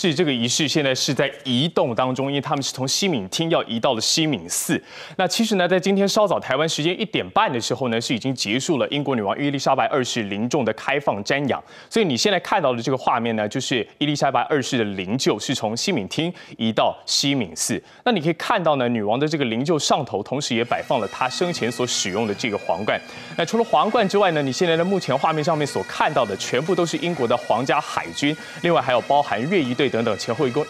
是这个仪式现在是在移动当中，因为他们是从西敏厅要移到了西敏寺。那其实呢，在今天稍早台湾时间1点半的时候呢，是已经结束了英国女王伊丽莎白2世灵柩的开放瞻仰。所以你现在看到的这个画面呢，就是伊丽莎白2世的灵柩是从西敏厅移到西敏寺。那你可以看到呢，女王的这个灵柩上头，同时也摆放了她生前所使用的这个皇冠。那除了皇冠之外呢，你现在的目前画面上面所看到的，全部都是英国的皇家海军，另外还有包含越役队等等，前后一共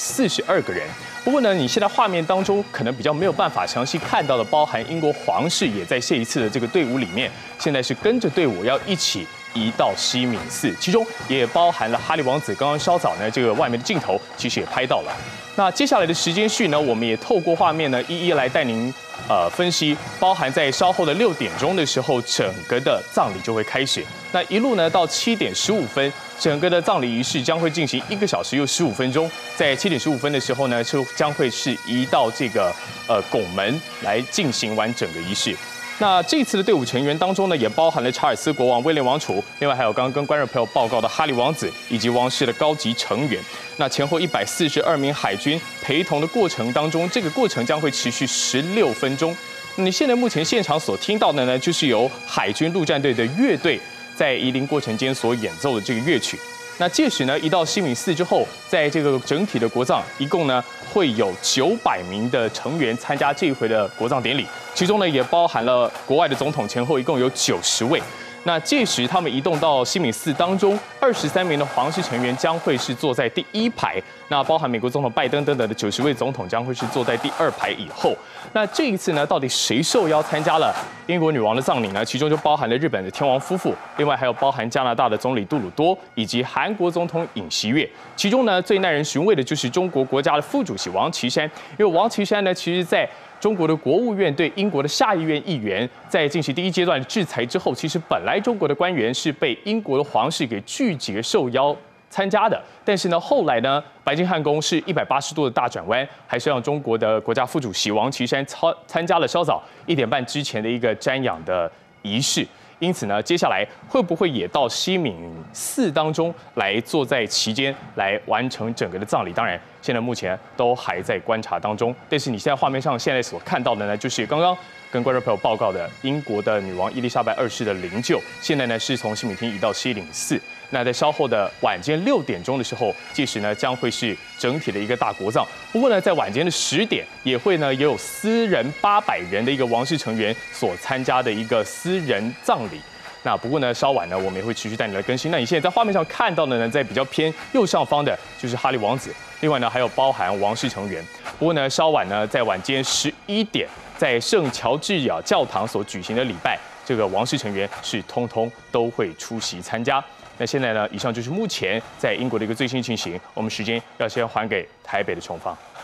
142个人。不过呢，你现在画面当中可能比较没有办法详细看到的，包含英国皇室也在这一次的这个队伍里面，现在是跟着队伍要一起移到西敏寺，其中也包含了哈利王子。刚刚稍早呢，这个外面的镜头其实也拍到了。那接下来的时间序呢，我们也透过画面呢，一一来带您分析，包含在稍后的6点钟的时候，整个的葬礼就会开始。那一路呢到7点15分，整个的葬礼仪式将会进行1个小时又15分钟。在7点15分的时候呢，就将会是移到这个拱门来进行完整个仪式。那这次的队伍成员当中呢，也包含了查尔斯国王、威廉王储，另外还有刚刚跟观众朋友报告的哈利王子以及王室的高级成员。那前后142名海军陪同的过程当中，这个过程将会持续16分钟。你现在目前现场所听到的呢，就是由海军陆战队的乐队在移灵过程间所演奏的这个乐曲。那届时呢，一到西敏寺之后，在这个整体的国葬，一共呢会有900名的成员参加这一回的国葬典礼，其中呢也包含了国外的总统，前后一共有90位。那届时他们移动到西敏寺当中，23名的皇室成员将会是坐在第1排，那包含美国总统拜登等等的90位总统将会是坐在第2排以后。那这一次呢，到底谁受邀参加了英国女王的葬礼呢？其中就包含了日本的天王夫妇，另外还有包含加拿大的总理杜鲁多以及韩国总统尹锡悦。其中呢，最耐人寻味的就是中国国家的副主席王岐山，因为王岐山呢，其实在中国的国务院对英国的下议院议员在进行第1阶段的制裁之后，其实本来中国的官员是被英国的皇室给拒绝受邀参加的，但是呢，后来呢，白金汉宫是180度的大转弯，还是让中国的国家副主席王岐山参加了稍早1点半之前的一个瞻仰的仪式。因此呢，接下来会不会也到西敏寺当中来坐在其间来完成整个的葬礼？当然，现在目前都还在观察当中。但是你现在画面上现在所看到的呢，就是刚刚跟观众朋友报告的英国的女王伊丽莎白2世的灵柩，现在呢是从西敏厅移到西敏寺。那在稍后的晚间6点钟的时候，届时呢将会是整体的一个大国葬。不过呢，在晚间的10点也有私人800人的一个王室成员所参加的一个私人葬礼。那不过呢，稍晚呢，我们也会持续带你来更新。那你现在在画面上看到的呢，在比较偏右上方的就是哈利王子，另外呢还有包含王室成员。不过呢，稍晚呢，在晚间11点，在圣乔治亚教堂所举行的礼拜，这个王室成员是通通都会出席参加。那现在呢，以上就是目前在英国的一个最新情形。我们时间要先还给台北的琼芳。